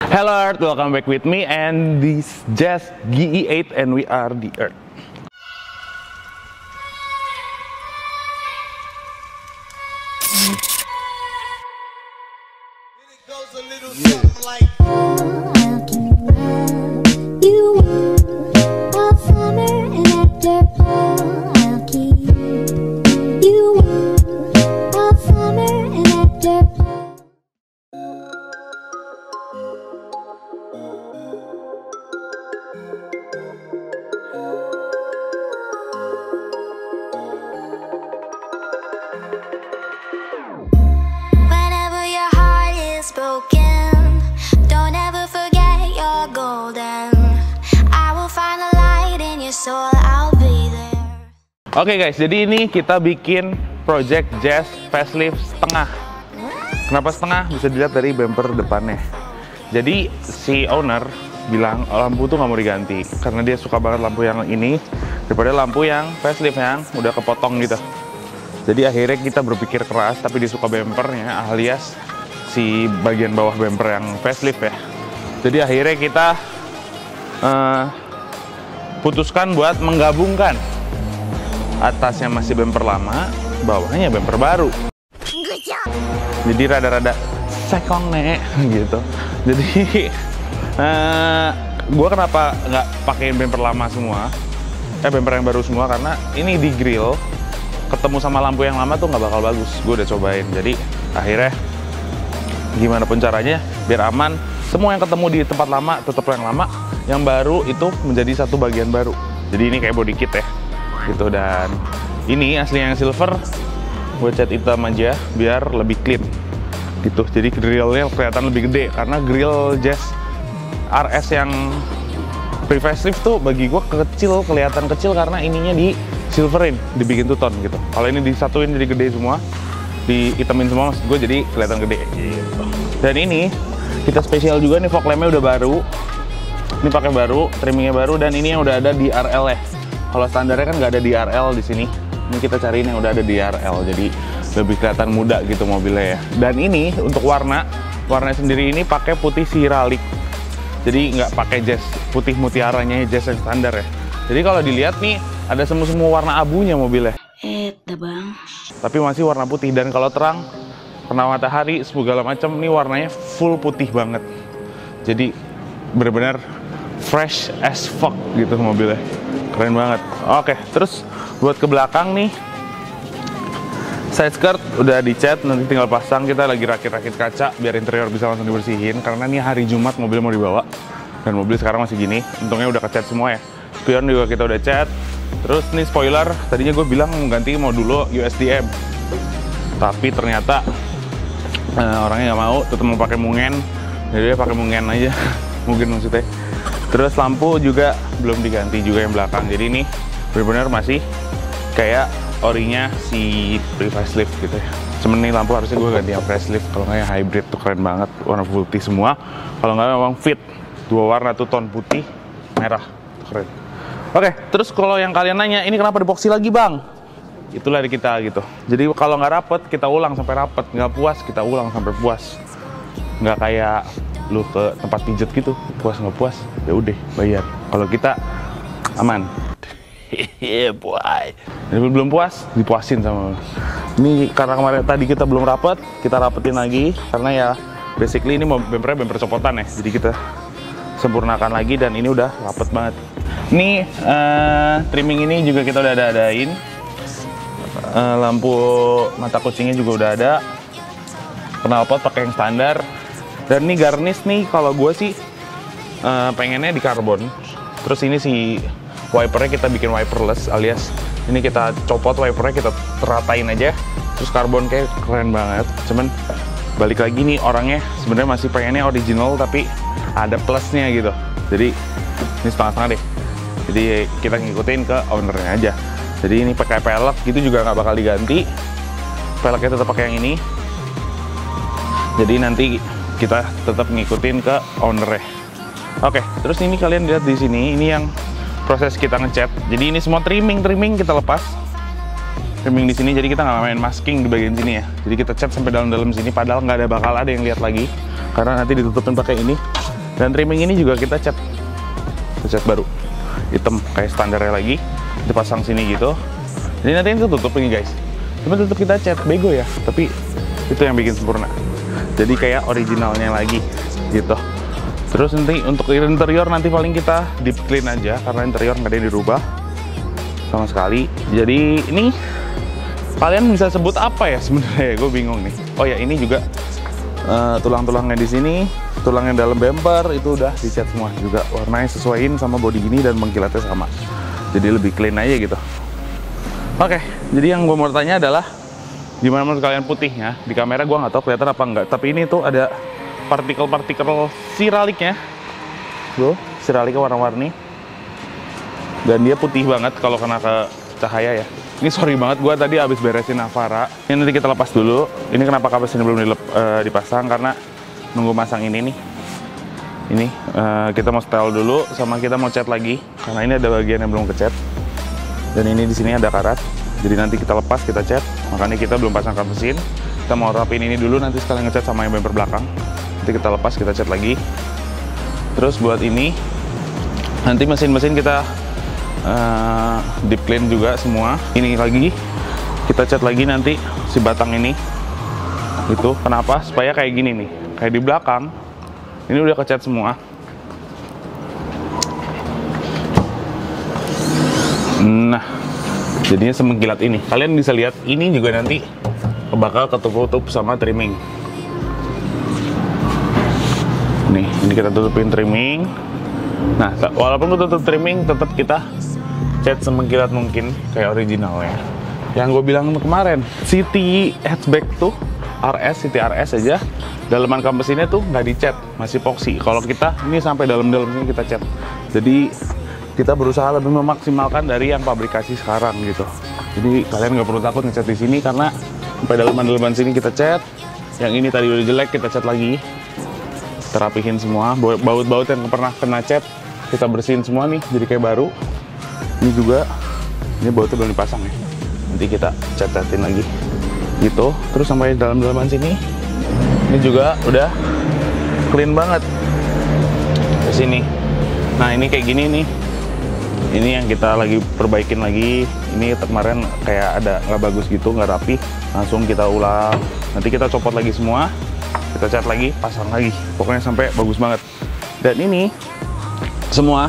Hello Earth, welcome back with me and this Jazz GE8 and we are the Earth. It goes a little something like broken. Don't ever forget you're golden. I will find the light in your soul. I'll be there. Oke guys, jadi ini kita bikin project Jazz facelift setengah. Kenapa setengah? Bisa dilihat dari bumper depannya. Jadi si owner bilang lampu tuh nggak mau diganti karena dia suka banget lampu yang ini daripada lampu yang facelift yang udah kepotong gitu. Jadi akhirnya kita berpikir keras, tapi dia suka bumpernya alias si bagian bawah bumper yang facelift ya. Jadi akhirnya kita putuskan buat menggabungkan atasnya masih bumper lama, bawahnya bumper baru. Jadi rada-rada sekongnya gitu. Jadi gue kenapa nggak pakai bumper lama semua, bumper yang baru semua, karena ini di grill ketemu sama lampu yang lama tuh nggak bakal bagus. Gue udah cobain, jadi akhirnya gimana pun caranya biar aman, semua yang ketemu di tempat lama tetap yang lama, yang baru itu menjadi satu bagian baru. Jadi ini kayak body kit ya gitu. Dan ini aslinya yang silver, gue cat hitam aja biar lebih clean gitu. Jadi grillnya kelihatan lebih gede karena grill Jazz RS yang pre-facelift tuh bagi gue kecil, kelihatan kecil karena ininya di silverin, dibikin two tone gitu. Kalau ini disatuin jadi gede semua, dihitamin semua, maksud gue jadi kelihatan gede gitu. Dan ini kita spesial juga nih, fog lampnya udah baru, ini pakai baru, trimmingnya baru, dan ini yang udah ada di RL ya. Kalau standarnya kan nggak ada di RL di sini, ini kita cariin yang udah ada di RL, jadi lebih kelihatan muda gitu mobilnya ya. Dan ini untuk warna sendiri ini pakai putih siralik, jadi nggak pakai Jazz putih mutiaranya Jazz yang standar ya. Jadi kalau dilihat nih ada semu-semu warna abunya mobilnya. Bang. Tapi masih warna putih, dan kalau terang kena matahari segala macam nih warnanya full putih banget. Jadi benar-benar fresh as fuck gitu mobilnya. Keren banget. Oke, terus buat ke belakang nih, side skirt udah dicat, nanti tinggal pasang. Kita lagi rakit-rakit kaca biar interior bisa langsung dibersihin karena ini hari Jumat mobil mau dibawa. Dan mobil sekarang masih gini, untungnya udah kecat semua ya. Spion juga kita udah cat. Terus nih spoiler, tadinya gue bilang ganti mau dulu USDM, tapi ternyata orangnya nggak mau, tetap mau pakai mungen, jadi dia pakai mungen aja, mungkin maksudnya. Terus lampu juga belum diganti juga yang belakang, jadi ini benar-benar masih kayak orinya si pre-facelift gitu ya. Cuman nih lampu harusnya gue ganti yang facelift, kalau nggak yang hybrid tuh keren banget, warna putih semua. Kalau nggak memang fit, dua warna tuh tone putih, merah, keren. Oke, terus kalau yang kalian nanya, ini kenapa diboxy lagi bang? Itulah dari kita gitu. Jadi kalau nggak rapet, kita ulang sampai rapet. Nggak puas, kita ulang sampai puas. Nggak kayak lu ke tempat pijet gitu, puas nggak puas, ya udah bayar. Kalau kita aman. Hehehe, boy. Jadi belum puas, dipuasin sama lu. Ini karena kemarin tadi kita belum rapet, kita rapetin lagi. Karena ya basically ini bumpernya bumper copotan ya. Jadi kita sempurnakan lagi dan ini udah rapet banget. Ini trimming ini juga kita udah adain. Lampu mata kucingnya juga udah ada. Knalpot pakai yang standar. Dan ini garnish nih, kalau gue sih pengennya di karbon. Terus ini si wipernya kita bikin wiperless, alias ini kita copot wipernya, kita teratain aja. Terus karbon kayak keren banget. Cuman balik lagi nih, orangnya sebenarnya masih pengennya original tapi ada plusnya gitu. Jadi ini setengah-setengah deh. Jadi kita ngikutin ke ownernya aja. Jadi ini pakai pelek gitu juga nggak bakal diganti. Peleknya tetap pakai yang ini. Jadi nanti kita tetap ngikutin ke ownernya. Oke, terus ini kalian lihat di sini, ini yang proses kita ngecat. Jadi ini semua trimming kita lepas. Trimming di sini, jadi kita nggak main masking di bagian sini ya. Jadi kita cat sampai dalam-dalam sini, padahal nggak bakal ada yang lihat lagi karena nanti ditutupin pakai ini. Dan trimming ini juga kita cat baru, hitam kayak standarnya lagi, kita pasang sini gitu. Jadi nanti ini tutup ini guys, cuma tetap kita cat, bego ya, tapi itu yang bikin sempurna. Jadi kayak originalnya lagi gitu. Terus nanti untuk interior nanti paling kita deep clean aja, karena interior nggak ada yang dirubah sama sekali. Jadi ini kalian bisa sebut apa ya sebenarnya? Gue bingung nih. Oh ya, ini juga tulang-tulangnya di sini, tulang yang dalam bumper itu udah dicat semua juga, warnanya sesuaiin sama body ini dan mengkilatnya sama. Jadi lebih clean aja gitu. Oke, jadi yang gue mau tanya adalah gimana menurut kalian putihnya? Di kamera gue nggak tahu kelihatan apa enggak, tapi ini tuh ada partikel-partikel siraliknya. Tuh, siraliknya warna-warni. Dan dia putih banget kalau kena ke cahaya ya. Ini sorry banget, gue tadi habis beresin Navara. Ini nanti kita lepas dulu. Ini kenapa kapas ini belum dipasang, karena nunggu masang ini nih. Ini kita mau setel dulu, sama kita mau cat lagi, karena ini ada bagian yang belum kecat. Dan ini di sini ada karat, jadi nanti kita lepas, kita cat. Makanya kita belum pasang kap mesin. Kita mau rapin ini dulu, nanti sekalian ngecat sama yang bumper belakang. Nanti kita lepas, kita cat lagi. Terus buat ini, nanti mesin-mesin kita deep clean juga semua. Ini lagi kita cat lagi nanti si batang ini. Itu kenapa? Supaya kayak gini nih, kayak di belakang. Ini udah kecat semua. Nah, jadinya semengkilat ini. Kalian bisa lihat ini juga nanti bakal ketutup sama trimming. Nih, ini kita tutupin trimming. Nah, walaupun tutup trimming, tetap kita cat semengkilat mungkin kayak originalnya. Yang gue bilang kemarin, City hatchback tuh City RS aja, daleman kap mesinnya tuh nggak dicat, masih epoxy. Kalau kita ini sampai dalam-dalam sini kita cat. Jadi kita berusaha lebih memaksimalkan dari yang pabrikasi sekarang gitu. Jadi kalian nggak perlu takut ngecat di sini, karena sampai daleman-daleman sini kita cat. Yang ini tadi udah jelek, kita cat lagi. Kita rapihin semua, baut-baut yang pernah kena cat kita bersihin semua nih, jadi kayak baru. Ini juga, ini bautnya belum dipasang ya. Nanti kita cat-catin lagi gitu. Terus sampai dalam-dalaman sini, ini juga udah clean banget ke sini. Nah, ini kayak gini nih. Ini yang kita lagi perbaikin lagi. Ini kemarin kayak ada nggak bagus gitu, nggak rapi. Langsung kita ulang. Nanti kita copot lagi semua, kita cat lagi, pasang lagi. Pokoknya sampai bagus banget. Dan ini semua,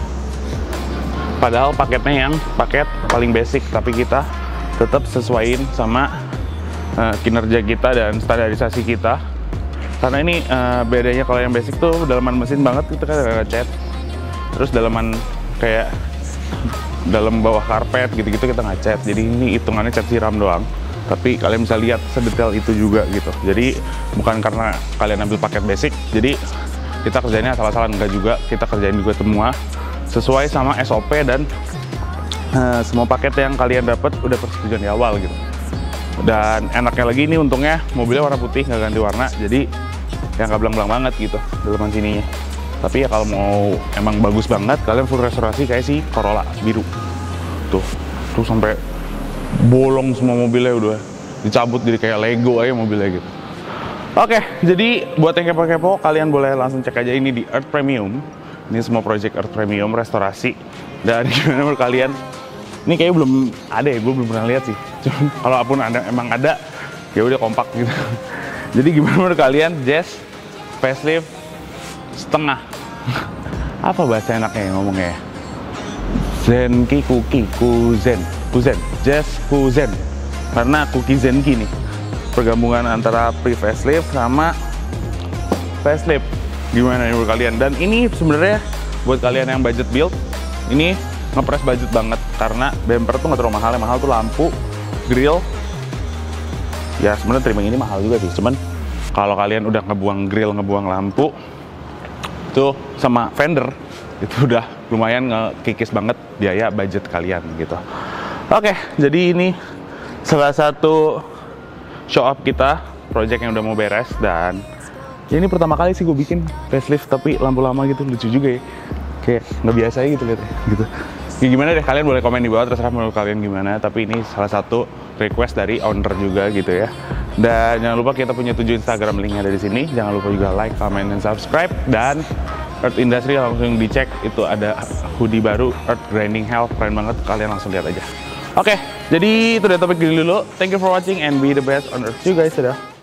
padahal paketnya yang paket paling basic, tapi kita tetap sesuaiin sama kinerja kita dan standarisasi kita. Karena ini bedanya kalau yang basic tuh dalaman mesin banget, kita kan nggak cat. Terus dalaman kayak dalam bawah karpet gitu-gitu kita nggak cat. Jadi ini hitungannya cat siram doang. Tapi kalian bisa lihat sedetail itu juga gitu. Jadi bukan karena kalian ambil paket basic, jadi kita kerjainnya asal-asalan, enggak juga. Kita kerjain juga semua sesuai sama SOP dan semua paket yang kalian dapat udah persetujuan di awal gitu. Dan enaknya lagi ini untungnya mobilnya warna putih, nggak ganti warna, jadi yang nggak belang-belang banget gitu dalaman sininya. Tapi ya kalau mau emang bagus banget, kalian full restorasi kayak si Corolla biru. Tuh sampai bolong semua mobilnya, udah dicabut jadi kayak Lego aja mobilnya gitu. Oke, jadi buat yang kepo-kepo, kalian boleh langsung cek aja ini di Earth Premium. Ini semua project Earth Premium restorasi. Dan gimana menurut kalian? Ini kayaknya belum ada ya, gue belum pernah lihat sih. Cuman kalaupun ada, emang ada, ya udah kompak gitu. Jadi gimana menurut kalian? Jazz facelift setengah. Apa bahasa enaknya ngomongnya? Zenki Kuzen, Jazz Kuzen. Karena Kuki Zenki nih, pergabungan antara pre-facelift sama facelift. Gimana menurut kalian? Dan ini sebenarnya buat kalian yang budget build, ini ngepres budget banget, karena bumper tuh nggak terlalu mahal. Yang mahal tuh lampu, grill. Ya sebenarnya trimming ini mahal juga sih, cuman kalau kalian udah ngebuang grill, ngebuang lampu tuh sama fender, itu udah lumayan ngekikis banget biaya budget kalian gitu. Oke, jadi ini salah satu show up kita, project yang udah mau beres. Dan ya ini pertama kali sih gue bikin facelift tapi lampu lama gitu, lucu juga ya, kayak nggak biasa gitu lihatnya gitu. Ya gimana deh, kalian boleh komen di bawah, terserah menurut kalian gimana. Tapi ini salah satu request dari owner juga gitu ya. Dan jangan lupa kita punya 7 Instagram, linknya ada di sini. Jangan lupa juga like, comment, dan subscribe. Dan Earth Industry, langsung dicek. Itu ada hoodie baru Earth Grinding Hell, keren banget, kalian langsung lihat aja. Oke, jadi itu udah topik gini dulu. Thank you for watching and be the best on Earth. See you guys, dadah.